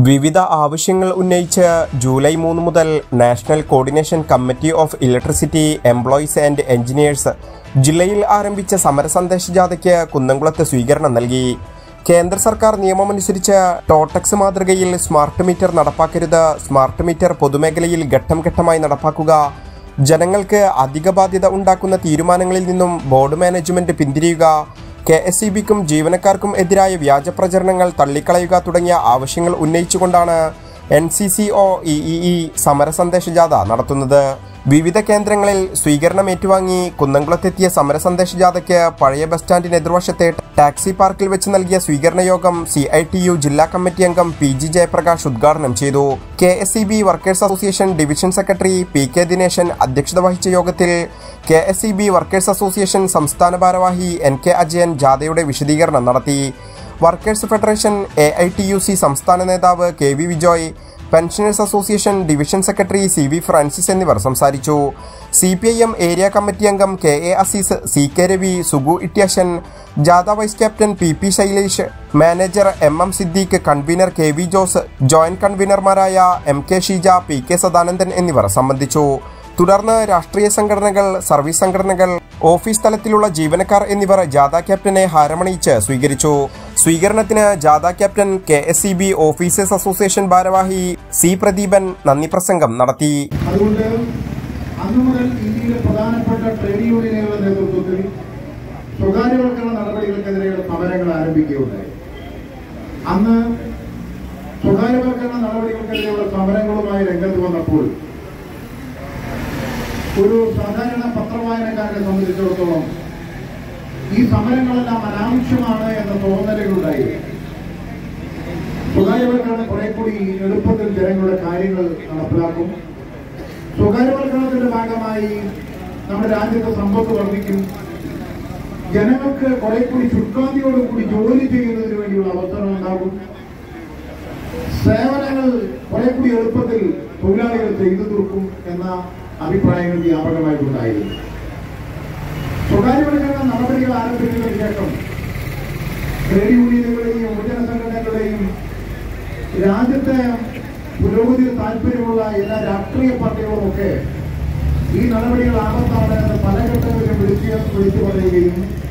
വിവിധ ആവശ്യങ്ങൾ ഉന്നയിച്ച് ജൂലൈ 3 മുതൽ national coordination committee of electricity employees and engineers ജില്ലയിൽ ആരംഭിച്ച സമരസന്ദേശ ജാഥയ്ക്ക് കുന്നംകുളത്ത് സ്വീകരണം നൽകി. കേന്ദ്ര സർക്കാർ നിയമമനുസരിച്ച് ടോട്ടക്സ് മാതൃകയിൽ സ്മാർട്ട് മീറ്റർ നടപ്പാക്കരുത്, സ്മാർട്ട് മീറ്റർ പൊതുമേഖലയിൽ ഘട്ടം ഘട്ടമായി നടപ്പാക്കുക, ജനങ്ങൾക്ക് അധിക ബാധ്യത ഉണ്ടാക്കുന്ന തീരുമാനങ്ങളിൽ നിന്നും ബോർഡ് മാനേജ്മെന്റ് പിന്തിരിയുക, KSEBക്കും ജീവനക്കാർക്കും എതിരായ വ്യാജ പ്രചരണങ്ങൾ തള്ളിക്കളയുക തുടങ്ങിയ ആവശ്യങ്ങൾ ഉന്നയിച്ചുകൊണ്ടാണ് NCCO EEE സമരസന്ദേശ ജാഥ നടത്തുന്നത്. വിവിധ കേന്ദ്രങ്ങളിൽ സ്വീകരണം ഏറ്റുവാങ്ങി കുന്നംകുളത്തെത്തിയ സമരസന്ദേശ ജാഥയ്ക്ക് പഴയ ബസ് സ്റ്റാൻഡിന് എതിർവശത്തെ ടാക്സി പാർക്കിൽ വെച്ച് നൽകിയ സ്വീകരണ യോഗം CITU ജില്ലാ കമ്മിറ്റി അംഗം PG ജയപ്രകാശ് ഉദ്ഘാടനം ചെയ്തു. KSEB workers association division secretary PK Dineshan അധ്യക്ഷത വഹിച്ച യോഗത്തിൽ KSEB വർക്കേഴ്സ് അസോസിയേഷൻ സംസ്ഥാന ഭാരവാഹി NK അജയൻ ജാഥയുടെ വിശദീകരണം നടത്തി. വർക്കേഴ്സ് ഫെഡറേഷൻ AITUC സംസ്ഥാന നേതാവ് KV Vijoy, pensioners association division secretary CV Francis എന്നിവർ സംസാരിച്ചു. CPIM ഏരിയ കമ്മിറ്റി അംഗം KA അസീസ്, CK രവി, സുഗു ഇട്യാശൻ, ജാഥ vice captain PP Shailesh, manager MM Siddique, convener KV Jose, joint കൺവീനർമാരായ MK ഷീജ, PK സദാനന്ദൻ എന്നിവർ സംബന്ധിച്ചു. തുടർന്ന് രാഷ്ട്രീയ സംഘടനകൾ, സർവീസ് സംഘടനകൾ, ഓഫീസ് തലത്തിലുള്ള ജീവനക്കാർ എന്നിവർ ജാഥ ക്യാപ്റ്റനെ ഹാരമണിയിച്ച് സ്വീകരിച്ചു. സ്വീകരണത്തിന് ജാഥ ക്യാപ്റ്റൻ KSEB ഓഫീസേഴ്സ് അസോസിയേഷൻ ഭാരവാഹി C പ്രദീപൻ നന്ദി പ്രസംഗം നടത്തി. അതുകൊണ്ട് അന്നു മുതൽ ഇന്ത്യയിലെ പ്രധാനപ്പെട്ട ട്രേഡ് യൂണിയനുകളുടെ നേതൃത്വത്തിൽ സ്വകാര്യവൽക്കരണ നടപടികൾക്കെതിരെയുള്ള സമരങ്ങൾ ആരംഭിക്കുകയുണ്ടായി. അന്ന് സ്വകാര്യവൽക്കരണ നടപടികൾക്കെതിരെയുള്ള സമരങ്ങളുമായി രംഗത്ത് വന്നപ്പോൾ ഒരു സാധാരണ പത്രവായനക്കാരനെ സംബന്ധിച്ചിടത്തോളം ഈ സമരങ്ങളെല്ലാം അനാവശ്യമാണ് എന്ന തോന്നലുകളുണ്ടായി. സ്വകാര്യവൽക്കരണം കുറെ കൂടി എളുപ്പത്തിൽ ജനങ്ങളുടെ കാര്യങ്ങൾ നടപ്പിലാക്കും. സ്വകാര്യവൽക്കരണത്തിന്റെ ഭാഗമായി നമ്മുടെ രാജ്യത്തെ സമ്പത്ത് വർദ്ധിക്കും. ജനങ്ങൾക്ക് കുറെ കൂടി ശുഷ്കാന്തിയോടുകൂടി ജോലി ചെയ്യുന്നതിന് വേണ്ടിയുള്ള അവസരം ഉണ്ടാകും. സേവനങ്ങൾ കുറെ കൂടി എളുപ്പത്തിൽ തൊഴിലാളികൾ ചെയ്തു തീർക്കും എന്ന അഭിപ്രായങ്ങൾ വ്യാപകമായിട്ടുണ്ടായിരുന്നു. സ്വകാര്യവൽക്കരണ നടപടികൾ ആരംഭിച്ചതിനു ശേഷം ട്രേഡ് യൂണിയനുകളെയും യുവജന സംഘടനകളെയും രാജ്യത്തെ പുരോഗതിയിൽ താല്പര്യമുള്ള എല്ലാ രാഷ്ട്രീയ പാർട്ടികളുമൊക്കെ ഈ നടപടികൾ ആപത്താണ് എന്ന് പല ഘട്ടങ്ങളിലും വിളിച്ചു പറയുകയും